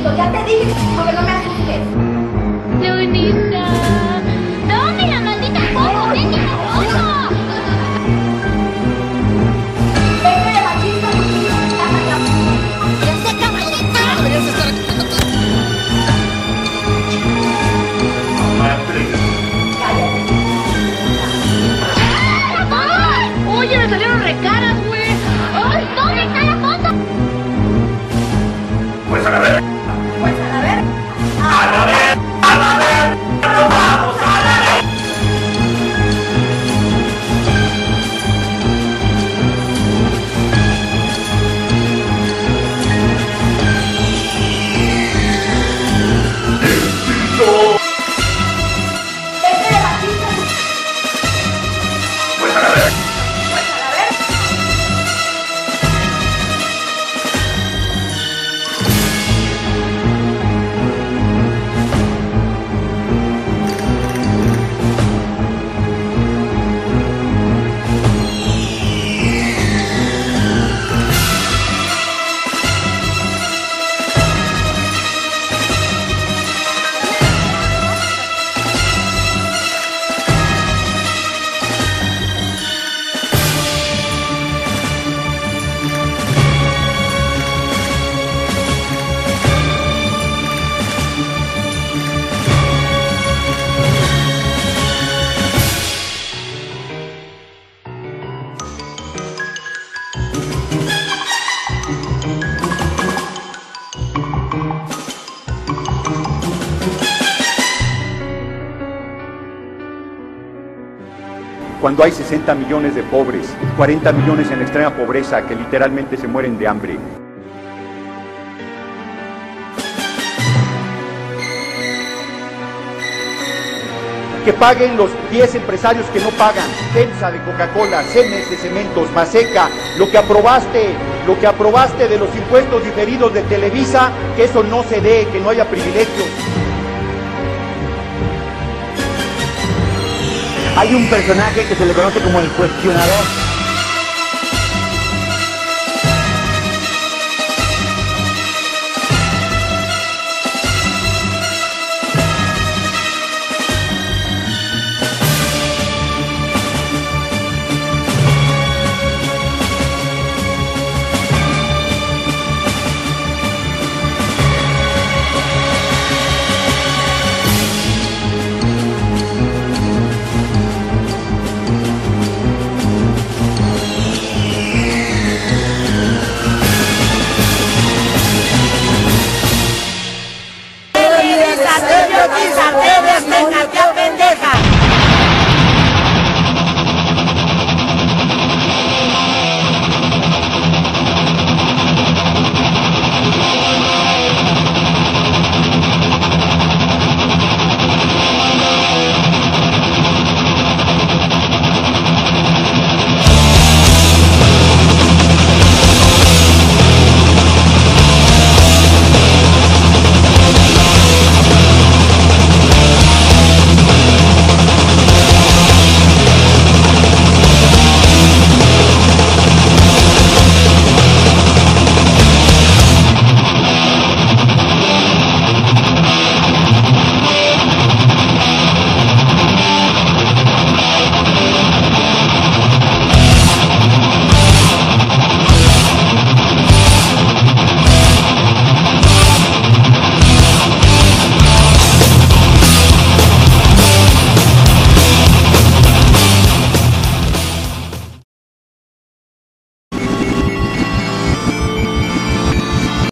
Luisito, ya te dije que no me asustes. Lunita, dame la maldita foto, denme la foto. Pepe, machista, Ya sé, caballita. Deberías estar aquí. ¡Ay! Oye, me salieron recaras, güey. ¡Ay! ¿Dónde está la foto? Pues a la verga. pues a la ver. A la verga. A la verga. Nos vamos a la verga. Pepe, machista, Pues a la verga. pues a la ver. Cuando hay 60 millones de pobres, 40 millones en extrema pobreza que literalmente se mueren de hambre. Que paguen los 10 empresarios que no pagan, FEMSA de Coca-Cola, CEMEX de Cementos, Maseca, lo que aprobaste de los impuestos diferidos de Televisa, que eso no se dé, que no haya privilegios. Hay un personaje que se le conoce como el cuestionador.